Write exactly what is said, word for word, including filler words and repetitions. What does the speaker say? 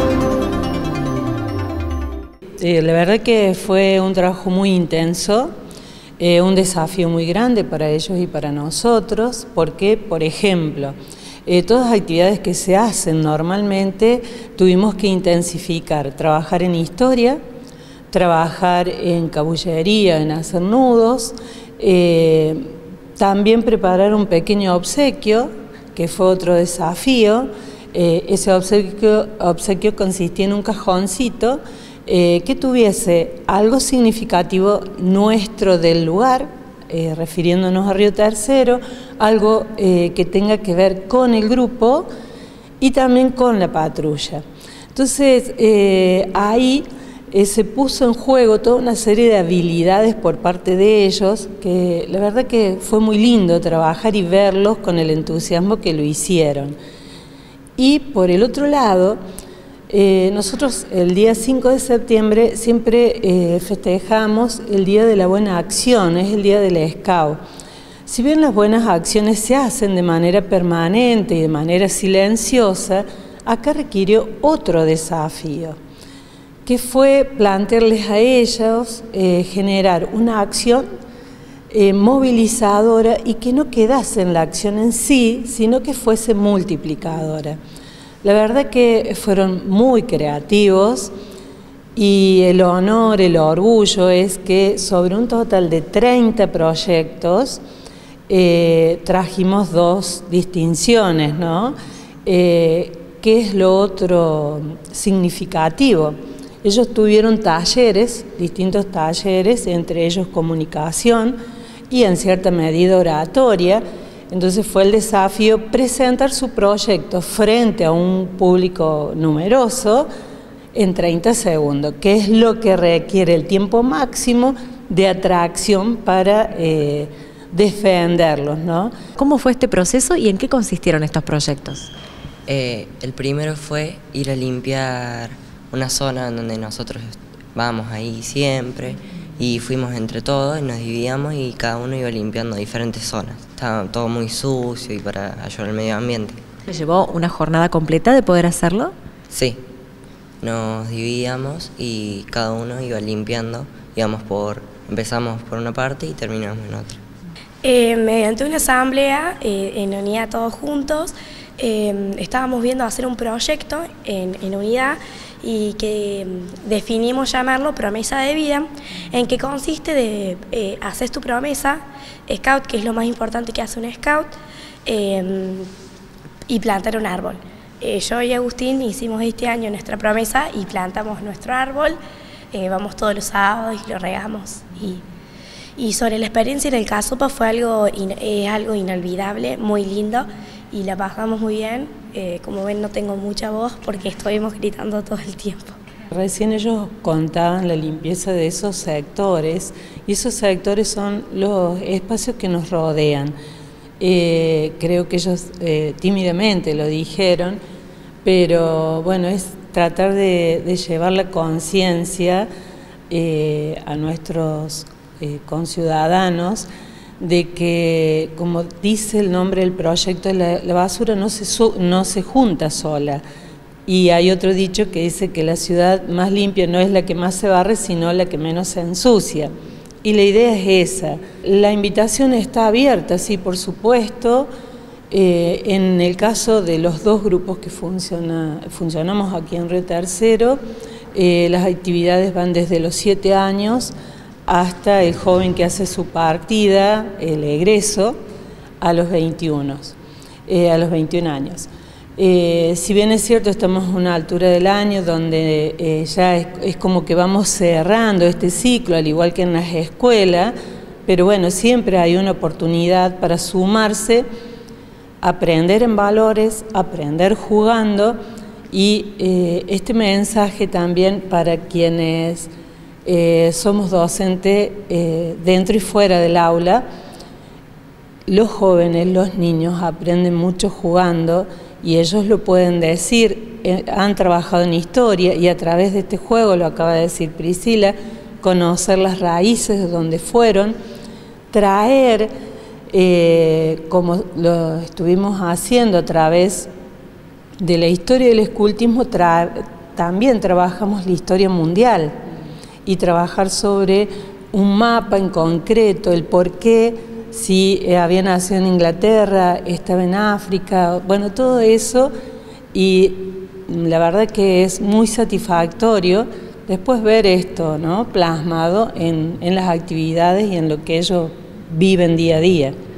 Eh, la verdad que fue un trabajo muy intenso, eh, un desafío muy grande para ellos y para nosotros, porque, por ejemplo, eh, todas las actividades que se hacen normalmente tuvimos que intensificar, trabajar en historia, trabajar en cabullería, en hacer nudos, eh, también preparar un pequeño obsequio, que fue otro desafío. Eh, ese obsequio, obsequio consistía en un cajoncito Eh, que tuviese algo significativo nuestro del lugar, eh, refiriéndonos a Río Tercero, algo eh, que tenga que ver con el grupo y también con la patrulla. Entonces, eh, ahí eh, se puso en juego toda una serie de habilidades por parte de ellos, que la verdad que fue muy lindo trabajar y verlos con el entusiasmo que lo hicieron. Y por el otro lado, Eh, nosotros el día cinco de septiembre siempre eh, festejamos el Día de la Buena Acción, es el Día del Scout. Si bien las buenas acciones se hacen de manera permanente y de manera silenciosa, acá requirió otro desafío, que fue plantearles a ellos eh, generar una acción eh, movilizadora y que no quedase en la acción en sí, sino que fuese multiplicadora. La verdad que fueron muy creativos y el honor, el orgullo es que sobre un total de treinta proyectos eh, trajimos dos distinciones, ¿no? Eh, ¿Qué es lo otro significativo? Ellos tuvieron talleres, distintos talleres, entre ellos comunicación y en cierta medida oratoria. Entonces fue el desafío presentar su proyecto frente a un público numeroso en treinta segundos, que es lo que requiere el tiempo máximo de atracción para eh, defenderlos, ¿no? ¿Cómo fue este proceso y en qué consistieron estos proyectos? Eh, el primero fue ir a limpiar una zona en donde nosotros vamos ahí siempre. Y fuimos entre todos y nos dividíamos y cada uno iba limpiando diferentes zonas. Estaba todo muy sucio y para ayudar al medio ambiente. ¿Les llevó una jornada completa de poder hacerlo? Sí, nos dividíamos y cada uno iba limpiando. Íbamos por, empezamos por una parte y terminamos en otra. Eh, mediante una asamblea eh, en unidad todos juntos, eh, estábamos viendo hacer un proyecto en, en unidad y que definimos llamarlo promesa de vida, en que consiste de eh, hacer tu promesa, scout, que es lo más importante que hace un scout, eh, y plantar un árbol. Eh, yo y Agustín hicimos este año nuestra promesa y plantamos nuestro árbol, eh, vamos todos los sábados y lo regamos. Y, y sobre la experiencia en el Casupa fue algo, in, eh, algo inolvidable, muy lindo, y la pasamos muy bien. Eh, como ven, no tengo mucha voz porque estuvimos gritando todo el tiempo. Recién ellos contaban la limpieza de esos sectores, y esos sectores son los espacios que nos rodean. Eh, creo que ellos eh, tímidamente lo dijeron, pero bueno, es tratar de, de llevar la conciencia eh, a nuestros eh, conciudadanos de que, como dice el nombre del proyecto, la, la basura no se, su, no se junta sola. Y hay otro dicho que dice que la ciudad más limpia no es la que más se barre, sino la que menos se ensucia. Y la idea es esa. La invitación está abierta, sí, por supuesto. Eh, en el caso de los dos grupos que funciona, funcionamos aquí en Río Tercero, eh, las actividades van desde los siete años hasta el joven que hace su partida, el egreso, a los veintiuno, eh, a los veintiún años. Eh, si bien es cierto, estamos a una altura del año donde eh, ya es, es como que vamos cerrando este ciclo, al igual que en las escuelas, pero bueno, siempre hay una oportunidad para sumarse, aprender en valores, aprender jugando, y eh, este mensaje también para quienes Eh, somos docentes eh, dentro y fuera del aula. Los jóvenes, los niños aprenden mucho jugando y ellos lo pueden decir, eh, han trabajado en historia y a través de este juego, lo acaba de decir Priscila, conocer las raíces de donde fueron, traer, eh, como lo estuvimos haciendo a través de la historia del escultismo, traer también trabajamos la historia mundial y trabajar sobre un mapa en concreto, el por qué, si había nacido en Inglaterra, estaba en África, bueno, todo eso, y la verdad que es muy satisfactorio después ver esto, ¿no?, plasmado en, en las actividades y en lo que ellos viven día a día.